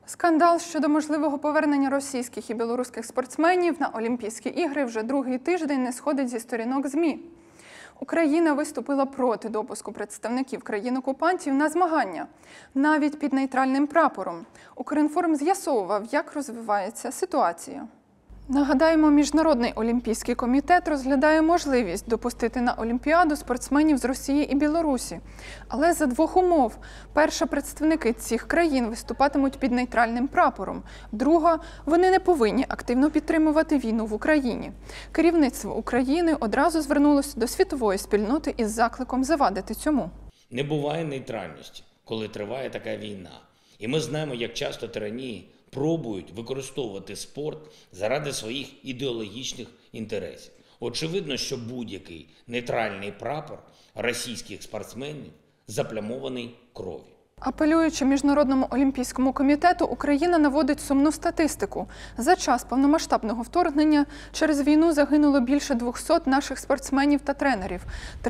Скандал щодо можливого повернення російських і білоруських спортсменів на Олімпійські ігри вже другий тиждень не сходить зі сторінок ЗМІ. Україна виступила проти допуску представників країн-окупантів на змагання, навіть під нейтральним прапором. Укрінформ з'ясовував, як розвивається ситуація. Нагадаємо, Міжнародний олімпійський комітет розглядає можливість допустити на Олімпіаду спортсменів з Росії і Білорусі. Але за двох умов. Перша, представники цих країн виступатимуть під нейтральним прапором. Друга, вони не повинні активно підтримувати війну в Україні. Керівництво України одразу звернулося до світової спільноти із закликом завадити цьому. Не буває нейтральності, коли триває така війна. І ми знаємо, як часто тиранії пробують використовувати спорт заради своїх ідеологічних інтересів. Очевидно, що будь-який нейтральний прапор російських спортсменів заплямований кров'ю. Апелюючи Міжнародному олімпійському комітету, Україна наводить сумну статистику. За час повномасштабного вторгнення через війну загинуло більше 200 наших спортсменів та тренерів.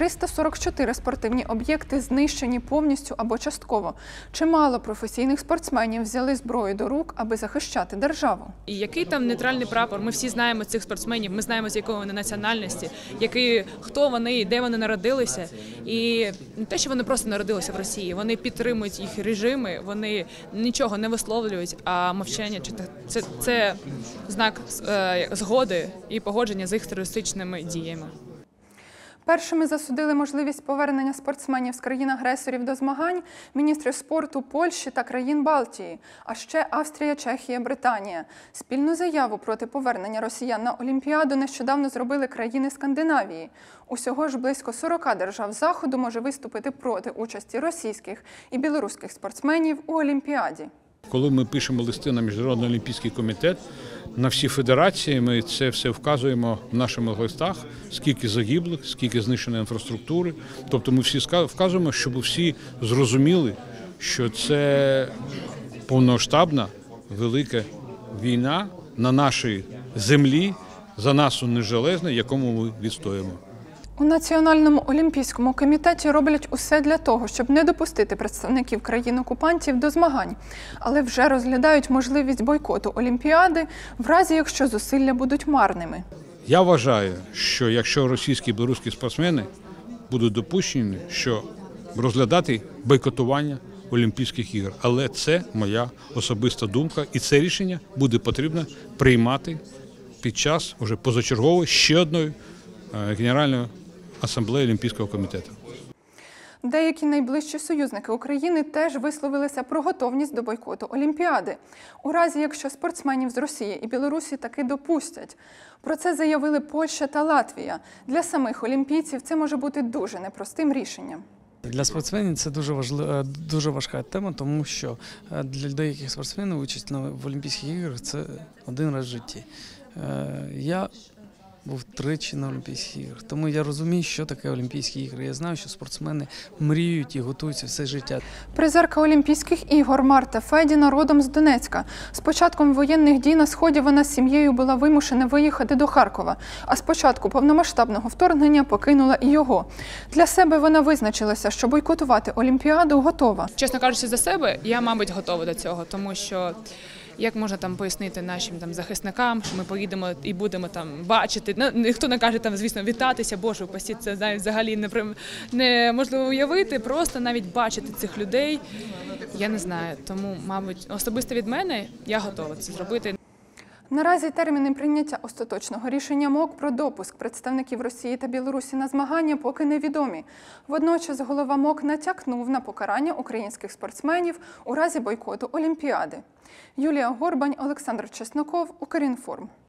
344 спортивні об'єкти знищені повністю або частково. Чимало професійних спортсменів взяли зброю до рук, аби захищати державу. І який там нейтральний прапор? Ми всі знаємо цих спортсменів, ми знаємо, з якої вони національності, хто вони, де вони народилися. І не те, що вони просто народилися в Росії, вони підтримують їх режими, вони нічого не висловлюють, а мовчання – це знак згоди і погодження з їх терористичними діями. Першими засудили можливість повернення спортсменів з країн-агресорів до змагань міністри спорту Польщі та країн Балтії, а ще Австрія, Чехія, Британія. Спільну заяву проти повернення росіян на Олімпіаду нещодавно зробили країни Скандинавії. Усього ж близько 40 держав Заходу може виступити проти участі російських і білоруських спортсменів у Олімпіаді. Коли ми пишемо листи на Міжнародний олімпійський комітет, на всі федерації, ми це все вказуємо в наших листах, скільки загиблих, скільки знищено інфраструктури. Тобто ми всі вказуємо, щоб всі зрозуміли, що це повномасштабна велика війна на нашій землі, за нашу незалежність, якому ми відстоїмо. У Національному олімпійському комітеті роблять усе для того, щоб не допустити представників країн-окупантів до змагань, але вже розглядають можливість бойкоту Олімпіади, в разі якщо зусилля будуть марними. Я вважаю, що якщо російські і білоруські спортсмени будуть допущені, що розглядати бойкотування Олімпійських ігор. Але це моя особиста думка, і це рішення буде потрібно приймати під час уже позачергової ще одної Генеральної асамблеї Олімпійського комітету. Деякі найближчі союзники України теж висловилися про готовність до бойкоту Олімпіади, у разі якщо спортсменів з Росії і Білорусі таки допустять. Про це заявили Польща та Латвія. Для самих олімпійців це може бути дуже непростим рішенням. Для спортсменів це дуже важка тема, тому що для деяких спортсменів участь в Олімпійських іграх – це один раз в житті. Я був тричі на Олімпійських іграх, тому я розумію, що таке Олімпійські ігри. Я знаю, що спортсмени мріють і готуються все життя. Призерка Олімпійських ігор Марта Федіна родом з Донецька. З початком воєнних дій на Сході вона з сім'єю була вимушена виїхати до Харкова, а з початку повномасштабного вторгнення покинула і його. Для себе вона визначилася, що бойкотувати Олімпіаду готова. Чесно кажучи, за себе, я, мабуть, готова до цього, тому що як можна пояснити нашим захисникам, що ми поїдемо і будемо бачити, ніхто не каже звісно, вітатися, боже, упасі, це взагалі неможливо уявити, просто навіть бачити цих людей, я не знаю, тому, мабуть, особисто від мене я готова це зробити. Наразі терміни прийняття остаточного рішення МОК про допуск представників Росії та Білорусі на змагання поки невідомі. Водночас голова МОК натякнув на покарання українських спортсменів у разі бойкоту Олімпіади. Юлія Горбань, Олександр Чесноков, Укрінформ.